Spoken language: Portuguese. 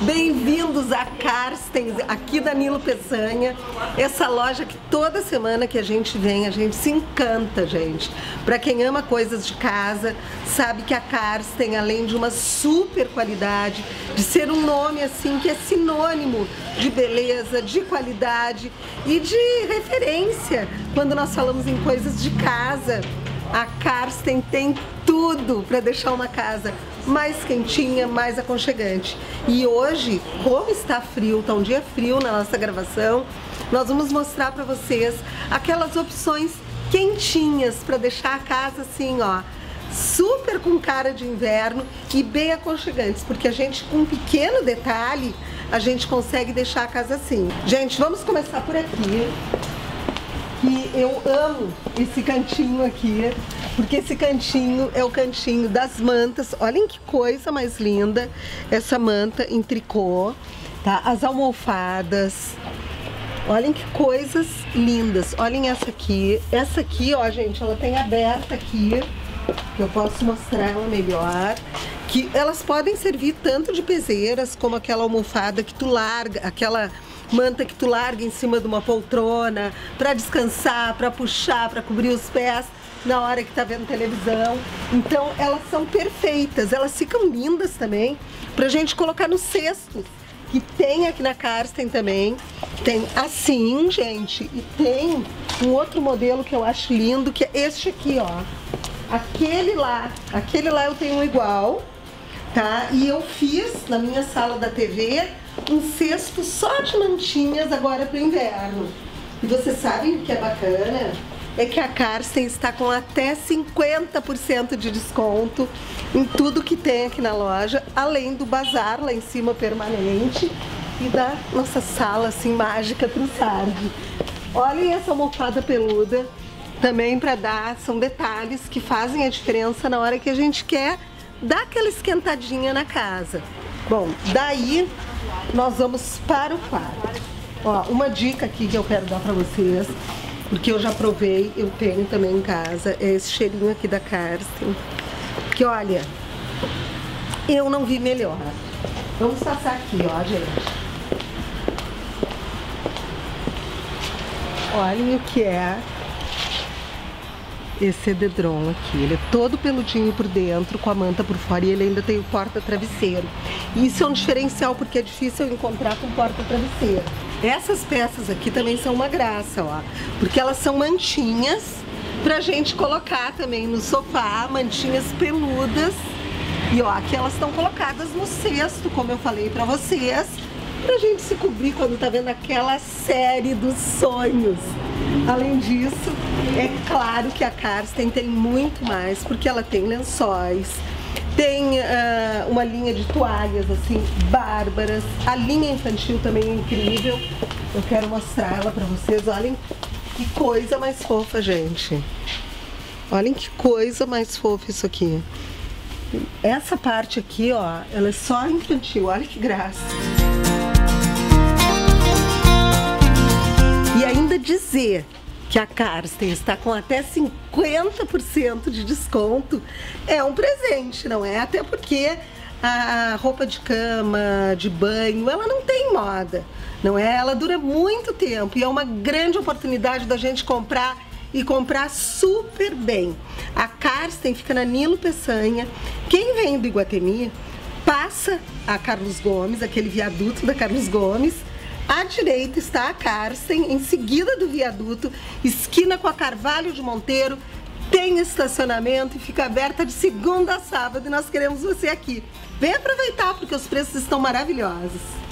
Bem-vindos a Karsten, aqui da Nilo Peçanha. Essa loja que toda semana que a gente vem, a gente se encanta, gente. Pra quem ama coisas de casa, sabe que a Karsten, além de uma super qualidade, de ser um nome assim que é sinônimo de beleza, de qualidade e de referência quando nós falamos em coisas de casa, a Karsten tem tudo para deixar uma casa mais quentinha, mais aconchegante. E hoje, como está frio, tá um dia frio na nossa gravação, nós vamos mostrar para vocês aquelas opções quentinhas para deixar a casa assim, ó, super com cara de inverno e bem aconchegantes, porque a gente, com um pequeno detalhe, a gente consegue deixar a casa assim. Gente, vamos começar por aqui. Que eu amo esse cantinho aqui, porque esse cantinho é o cantinho das mantas. Olhem que coisa mais linda essa manta em tricô, tá? As almofadas, olhem que coisas lindas. Olhem essa aqui, ó, gente, ela tem aberta aqui, que eu posso mostrar ela melhor, que elas podem servir tanto de peseiras como aquela almofada que tu larga, aquela manta que tu larga em cima de uma poltrona para descansar, para puxar, para cobrir os pés na hora que tá vendo televisão. Então elas são perfeitas, elas ficam lindas também pra gente colocar nos cestos, que tem aqui na Karsten também. Tem assim, gente, e tem um outro modelo que eu acho lindo, que é este aqui, ó. Aquele lá eu tenho um igual, tá? E eu fiz na minha sala da TV um cesto só de mantinhas agora para o inverno. E vocês sabem o que é bacana? É que a Karsten está com até 50% de desconto em tudo que tem aqui na loja, além do bazar lá em cima permanente e da nossa sala assim mágica para o Sardi. Olhem essa almofada peluda também para dar, são detalhes que fazem a diferença na hora que a gente quer dar aquela esquentadinha na casa. Bom, daí nós vamos para o quarto. Ó, uma dica aqui que eu quero dar pra vocês, porque eu já provei, eu tenho também em casa, é esse cheirinho aqui da Karsten, que olha, eu não vi melhor. Vamos passar aqui, ó, gente. Olhem o que é esse edredom aqui. Ele é todo peludinho por dentro, com a manta por fora, e ele ainda tem o porta-travesseiro. Isso é um diferencial, porque é difícil eu encontrar com porta-travesseiro. Essas peças aqui também são uma graça, ó, porque elas são mantinhas pra gente colocar também no sofá, mantinhas peludas. E ó, aqui elas estão colocadas no cesto, como eu falei pra vocês, pra gente se cobrir quando tá vendo aquela série dos sonhos. Além disso, é claro que a Karsten tem muito mais, porque ela tem lençóis, tem uma linha de toalhas assim, bárbaras. A linha infantil também é incrível. Eu quero mostrar ela pra vocês. Olhem que coisa mais fofa, gente. Olhem que coisa mais fofa isso aqui. Essa parte aqui, ó, ela é só infantil. Olha que graça. E ainda dizer que a Karsten está com até 50% de desconto é um presente, não é? Até porque a roupa de cama, de banho, ela não tem moda, não é? Ela dura muito tempo e é uma grande oportunidade da gente comprar e comprar super bem. A Karsten fica na Nilo Peçanha. Quem vem do Iguatemi passa a Carlos Gomes, aquele viaduto da Carlos Gomes. À direita está a Karsten, em seguida do viaduto, esquina com a Carvalho de Monteiro, tem estacionamento e fica aberta de segunda a sábado e nós queremos você aqui. Vem aproveitar porque os preços estão maravilhosos.